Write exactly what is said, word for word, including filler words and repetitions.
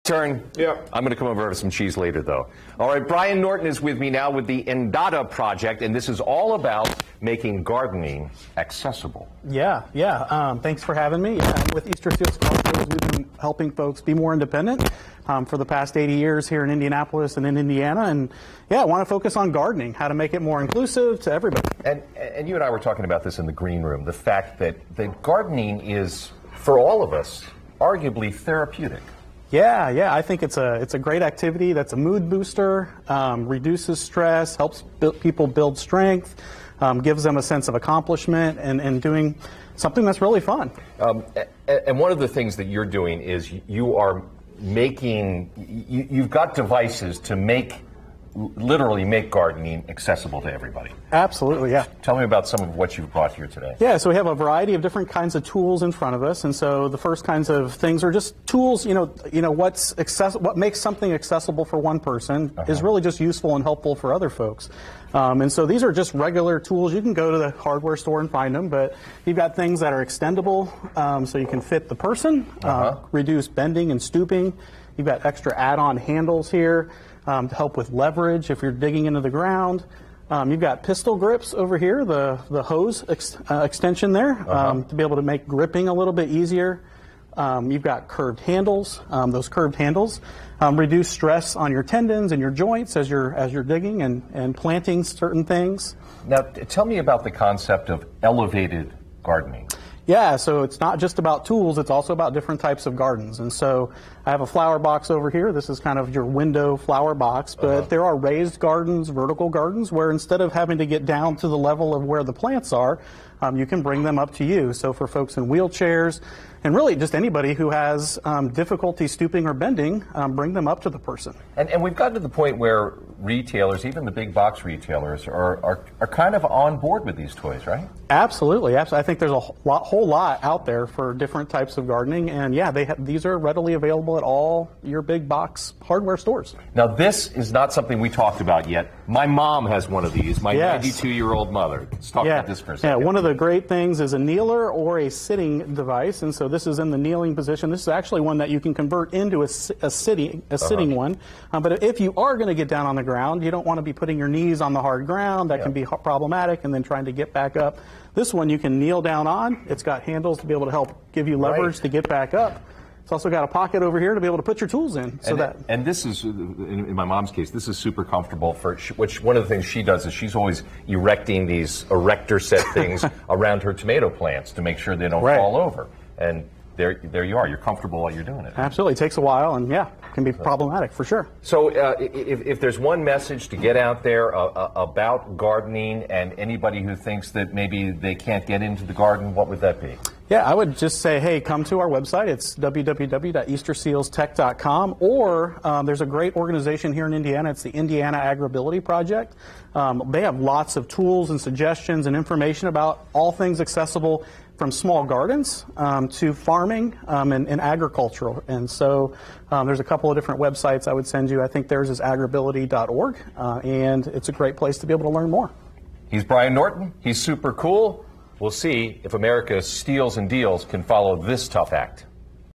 Turn. Yeah. I'm going to come over to some cheese later, though. All right, Brian Norton is with me now with the Endata project, and this is all about making gardening accessible. Yeah, yeah. Um, thanks for having me. Yeah, with Easter Seals Crossroads, we've been helping folks be more independent um, for the past eighty years here in Indianapolis and in Indiana, and yeah, I want to focus on gardening, how to make it more inclusive to everybody. And and you and I were talking about this in the green room, the fact that, that gardening is, for all of us, arguably therapeutic. Yeah, yeah, I think it's a it's a great activity that's a mood booster, um, reduces stress, helps bu- people build strength, um, gives them a sense of accomplishment, and, and doing something that's really fun. Um, and one of the things that you're doing is you are making, you, you've got devices to make, literally make gardening accessible to everybody. Absolutely, yeah. Tell me about some of what you've brought here today. Yeah, so we have a variety of different kinds of tools in front of us, and so the first kinds of things are just tools. You know, you know what's access- what makes something accessible for one person uh-huh. is really just useful and helpful for other folks. Um, and so these are just regular tools. You can go to the hardware store and find them, but you've got things that are extendable, um, so you can fit the person, uh-huh. uh, reduce bending and stooping. You've got extra add-on handles here. Um, to help with leverage if you're digging into the ground. Um, you've got pistol grips over here, the, the hose ex, uh, extension there, um, uh-huh. to be able to make gripping a little bit easier. Um, you've got curved handles. Um, those curved handles um, reduce stress on your tendons and your joints as you're, as you're digging and, and planting certain things. Now, t- tell me about the concept of elevated gardening. Yeah, so it's not just about tools, it's also about different types of gardens. And so I have a flower box over here. This is kind of your window flower box, but uh-huh. there are raised gardens, vertical gardens, where instead of having to get down to the level of where the plants are, um, you can bring them up to you. So for folks in wheelchairs, and really just anybody who has um, difficulty stooping or bending, um, bring them up to the person. And, and we've gotten to the point where retailers, even the big box retailers, are, are, are kind of on board with these toys, right? Absolutely. Absolutely. I think there's a whole lot, whole lot out there for different types of gardening. And yeah, they have, these are readily available at all your big box hardware stores. Now, this is not something we talked about yet. My mom has one of these, my yes. ninety-two-year-old mother. Let's talk yeah. about this for a second. Yeah, one of the great things is a kneeler or a sitting device. And so this is in the kneeling position. This is actually one that you can convert into a, a, sitting, a uh-huh. sitting one. Um, but if you are going to get down on the ground, you don't want to be putting your knees on the hard ground. That yeah. can be problematic, and then trying to get back up. This one you can kneel down on. It's got handles to be able to help give you leverage right. to get back up. It's also got a pocket over here to be able to put your tools in. So and, that and this is, in, in my mom's case, this is super comfortable. For which one of the things she does is she's always erecting these erector set things around her tomato plants to make sure they don't right. fall over. And there, there you are. You're comfortable while you're doing it. Absolutely. It takes a while, and yeah, it can be so. problematic for sure. So uh, if, if there's one message to get out there uh, uh, about gardening and anybody who thinks that maybe they can't get into the garden, what would that be? Yeah, I would just say, hey, come to our website. It's w w w dot easter seals tech dot com, or um, there's a great organization here in Indiana. It's the Indiana Agribility Project. Um, they have lots of tools and suggestions and information about all things accessible, from small gardens um, to farming um, and, and agricultural. And so um, there's a couple of different websites I would send you. I think theirs is agribility dot org, uh, and it's a great place to be able to learn more. He's Brian Norton. He's super cool. We'll see if America's Steals and Deals can follow this tough act.